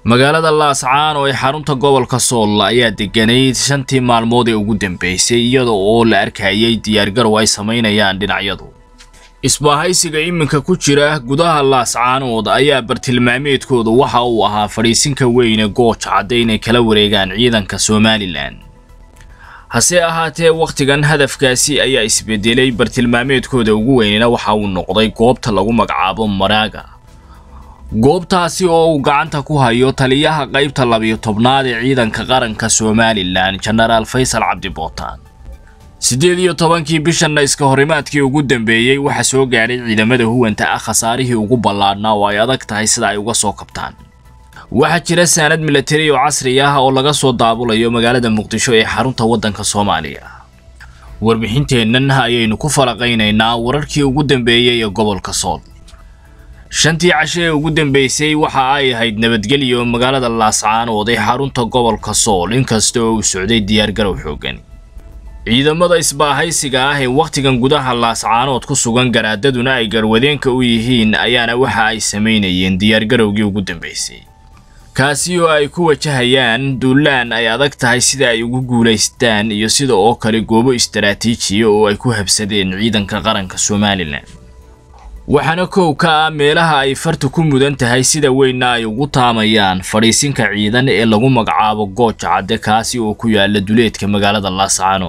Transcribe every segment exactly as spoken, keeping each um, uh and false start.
magaalada Laascaan oo ay xarunta gobolka Sool ayaa deganeyd shantii maalmood ee ugu dambeysay iyadoo oo la arkayay diyaar garow ay sameynayaan dhinacyadu. isbaahaysiga iminka ku jira gudaha Laascaan oo ayaa bartilmaameedkooda waxa uu ahaa fariisinka weyn ee Gooja Cadde inay kala wareegaan ciidanka Somaliland. hase ahaatee waqtigan hadafkaasi ayaa isbedelay bartilmaameedkooda ugu weynina waxa uu noqday goobta lagu magacaabo Maraaga. goobtaasi oo uu gacanta ku hayo taliyaha qaybta labiyo tobnaad ee ciidanka qaranka Somaliland General Faysal Cabdi Bootaan. sideed iyo tobankii bishan iska horimaadkii ugu dambeeyay waxa soo gaaray ciidamada huwanta ah khasaarihii ugu ballaadhnaa oo ay adag tahay sida ay uga soo kabtaan. waxa jira saanad military oo casri ah oo laga soo daabulayo magaalada Muqdisho ee xarunta wadanka Soomaaliya. warbixinteennan ayaynu ku falaqaynaynaa wararkii ugu dambeeyay ee gobolka Sool. shantii cashe ee ugu dambeysay waxa ay ahayd nabadgelyo magaalada Laascaan oo ay xarunta gobolka Sool inkastoo uu socday diyaar garow xoogan. ciidamada isbaahaysiga ah ee waqtigan gudaha Laascaan oo ku sugan garaadaduna ay garwadeenka u yihiin ayaana waxa ay sameynayeen diyaar garowgii ugu dambeysay. kaasi oo ay ku wajahayaan duulaan ay adag tahay sida ay ugu guuleystaan iyo sida oo kale goobo istiraatiiji oo ay ku habsadeen ciidanka qaranka Somaliland. waxaana koow ka ah meelaha ay fartu ku mudan tahay sida weynna ay ugu taamayaan fariisinka ciidan ee lagu magacaabo Gooja Cadde kaasi oo ku yaala duleedka magaalada Laascaan.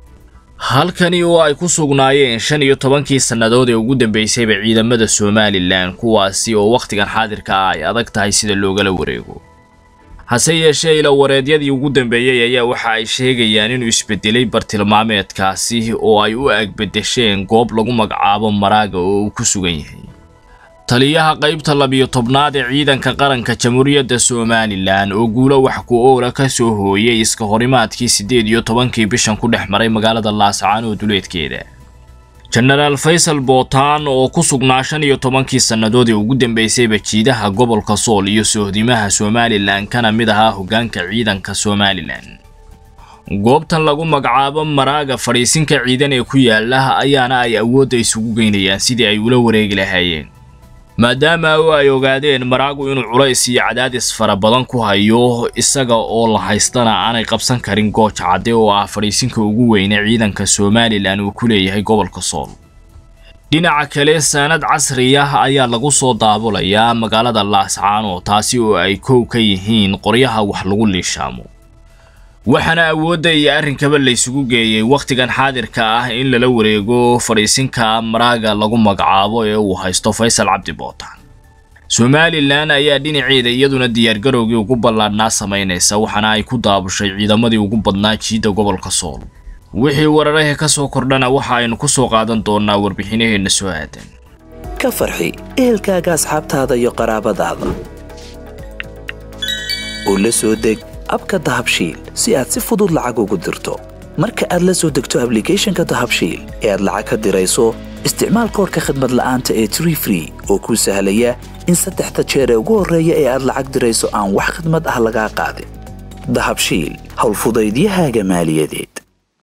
halkani oo ay ku sugnaayeen shan iyo tobankii sanadood ee ugu dambeysay ciidamada Somaliland kuwaasi oo waqtigan xaadirka ah ay adag tahay sida looga wareego. hase yeeshee ila wareedyadii ugu dambeeyay ayaa waxa ay sheegayaan inuu isbedelay bartilmaameedkaasi oo ay u agbedesheen goob lagu magacaabo Maraaga oo uu ku sugan yahay taliyaha qaybta labiyo tobnaad ee ciidanka qaranka Jamhuuriyadda Somaliland oo guulo wax ku ool ka soo hooyay iska horimaadkii sideed iyo tobankii bishan ku dhex maray magaalada Laascaan oo duleedkeeda. General Faysal Bootaan oo ku sugnaa shan iyo tobankii sanadood ee ugu dambeysay bajiidaha gobolka Sool iyo sohdimaha Somaliland kana mid ahaa hoggaanka ciidanka Somaliland. goobtan lagu magacaabo Maraaga fariisinka ciidan ee ku yaala ayaana ay awood isugu geynayaan sidii ay ula wareegi lahaayeen. maadaama ay ogaadeen Maraagu inuu culays iyo cadaadis fara badan ku hayo isaga oo la haystana aanay qabsan karin Gooja Cadde oo ah fariisinka ugu weyn ee ciidanka Somaliland uu ku leeyahay gobolka Sool. dhinaca kale saanad casri ah ayaa lagu soo daabulayaa magaalada Laascaan oo taasi oo ay koow ka yihiin qoryaha wax lagu liishaamo. waxana awoodda iyo arrinkaba la isugu geeyay waqtigan xaadirka ah in lala wareego fariisinka Maraaga lagu magacaabo ee uu haysto Faysal Cabdi Bootaan. Somaliland ayaa dhinaceeda iyaduna diyaar garowgii ugu ballaadhnaa sameynaysa waxana ay ku daabushay ciidamadii ugu badnaa jiida gobolka Sool. wixii wararka ka soo kordhana waxa aynu ku soo qaadan doonaa warbixinaheena soo aadan. ka farxi ehelkaaga asxaabtaada iyo qaraabadaada oo la soo deg abka Dahabshiil si aad si fudud lacag ugu dirto. marka aad la soo degto application-ka Dahabshiil ee aad lacag ka dirayso isticmaal koodka khidmad la'aanta ee three free oo kuu sahlaya in saddexda jeer ee ugu horreeya ee aad lacag dirayso aan wax khidmad ah laga qaadin. Dahabshiil hawl fudaydiyahaaga maaliyadeed.